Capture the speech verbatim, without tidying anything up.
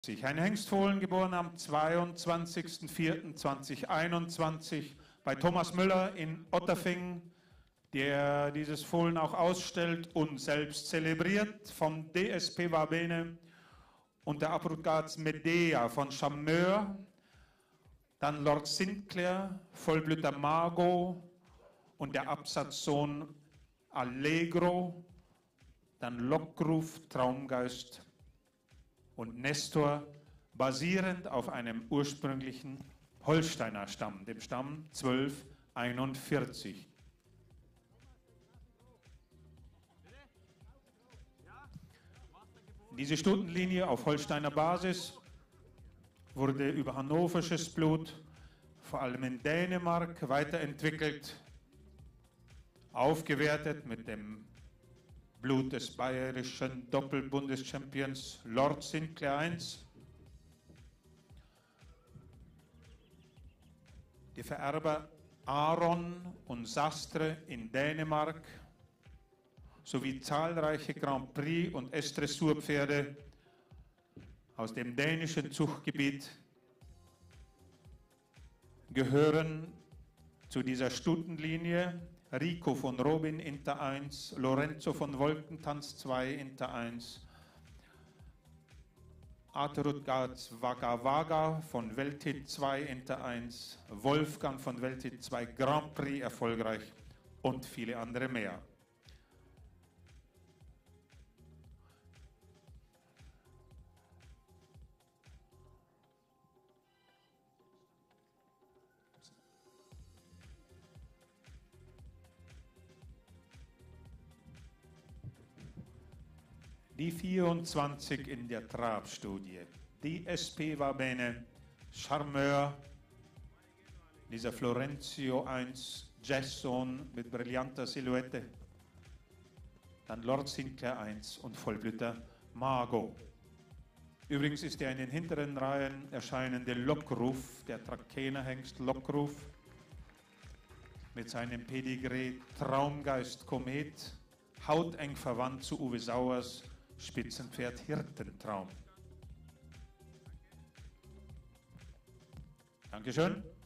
Ein Hengstfohlen, geboren am zweiundzwanzigsten vierten zweitausendeinundzwanzig bei Thomas Müller in Otterfingen, der dieses Fohlen auch ausstellt und selbst zelebriert, vom D S P Vabene und der Abrugats Medea von Chameur, dann Lord Sinclair, Vollblüter Margot und der Absatzsohn Allegro, dann Lockruf, Traumgeist und Nestor, basierend auf einem ursprünglichen Holsteiner Stamm, dem Stamm zwölf einundvierzig. Diese Stutenlinie auf Holsteiner Basis wurde über hannoversches Blut, vor allem in Dänemark, weiterentwickelt, aufgewertet mit dem Blut des bayerischen Doppelbundeschampions Lord Sinclair eins. Die Vererber Aron und Sastre in Dänemark sowie zahlreiche Grand Prix und S-Dressurpferde aus dem dänischen Zuchtgebiet gehören zu dieser Stutenlinie. Rico von Robin Inter eins, Lorenzo von Wolkentanz zwei Inter eins, Aterutgats Vaga Vaga von Welthit zwei Inter eins, Wolfgang von Welthit zwei Grand Prix erfolgreich und viele andere mehr. Die vierundzwanzig in der Trabstudie. D S P Vabene, Charmeur, dieser Florenzio eins, Jason mit brillanter Silhouette, dann Lord Sinclair eins und Vollblüter Margot. Übrigens ist der in den hinteren Reihen erscheinende Lockruf, der Trakehner Hengst Lockruf, mit seinem Pedigree Traumgeist Komet, hauteng verwandt zu Uwe Sauers Spitzenpferd Hirtentraum. Dankeschön.